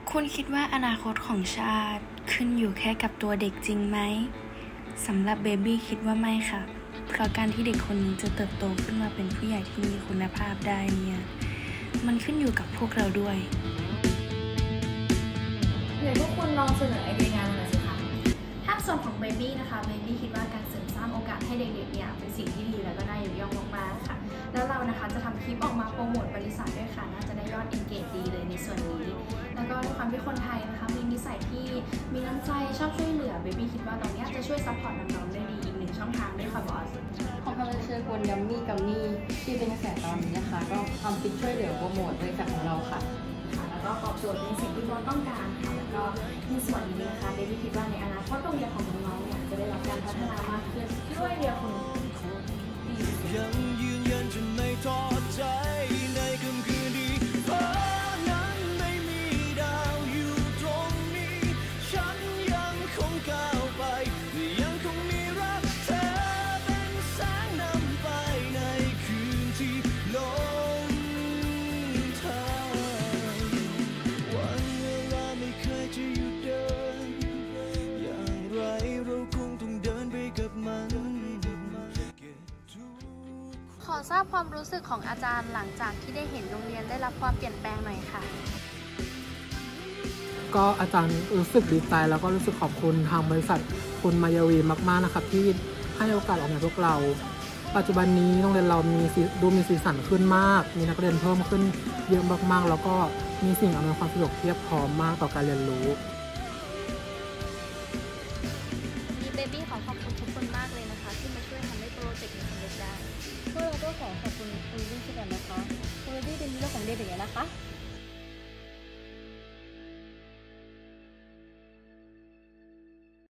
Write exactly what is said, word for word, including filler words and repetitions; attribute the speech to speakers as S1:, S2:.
S1: คุณคิดว่าอนาคตของชาติขึ้นอยู่แค่กับตัวเด็กจริงไหมสำหรับเบบี้คิดว่าไม่ค่ะเพราะการที่เด็กคนนี้จะเติบโตขึ้นมาเป็นผู้ใหญ่ที่มีคุณภาพได้เนี่ยมันขึ้นอยู่กับพวกเราด้วย
S2: เดี๋ยวพวกคุณลองเสนอไอเดียงานมาหน่อยสิคะ
S3: ถ้าส่วนของเบบี้นะคะเบบี้คิดว่าการเสริมสร้างโอกาสให้เด็กๆเนี่ยเป็นสิ่งที่ดีและก็น่ายกย่องมากๆค่ะแล้วเรานะคะจะทำคลิปออกมาโปรโมทบริษัทด้วยค่ะน่าจะได้ยอด engage ดีเลยในส่วนนี้แล้วก็ด้วยความที่คนไทยนะคะมีนิสัยที่มีน้ำใจชอบช่วยเหลือเบบี้คิดว่าตรงนี้จะช่วยซัพพอร์ตน้องๆได้ดีอีกหนึ่งช่องทางด้วยค่ะบอส
S4: ของพาราเชอร์กวนยัมมี่กัมมี่ที่เป็นกระแสตอนนี้นะคะก็ทำคลิปช่วยเหลือโปรโมทบริษัทของเราค่ะ
S2: แล้วก็ตอบโจทย์ในสิ่งที่บอสต้องการค่ะแล้วก็ในส่วนนี้นะคะเบบี้คิดว่าในอนาคตโรงเรียนของน้องๆเนี่ยจะได้รับการพัฒนามากขึ้นด้วยเดียวคน
S5: ยังยืนยันจะไม่ท้อใจในค่ำคืนนี้เพราะนั้นไม่มีดาวอยู่ตรงนี้ฉันยังคงก้าวไปยังคงมีรักเธอเป็นแสงนำไปในคืนที่ลงทางวันเวลาไม่เคยจะหยุดเดินอย่างไรเราคงต้องเดินไปกับมัน
S1: ขอทราบความรู้สึกของอาจารย์หลังจากที่ได้เห็นโรงเรียนได้รับความเปลี่ยนแปลงหน่อยค่ะ
S6: ก็อาจารย์รู้สึกดีใจแล้วก็รู้สึกขอบคุณทางบริษัทคุณมายาวีมากๆนะครับที่ให้โอกาสออกมาพวกเราปัจจุบันนี้โรงเรียนเรามีดูมีสีสันขึ้นมากมีนักเรียนเพิ่มขึ้นเยอะมากๆแล้วก็มีสิ่งอำนวยความสะดวกเพียบพร้อมมากต่อการเรียนรู้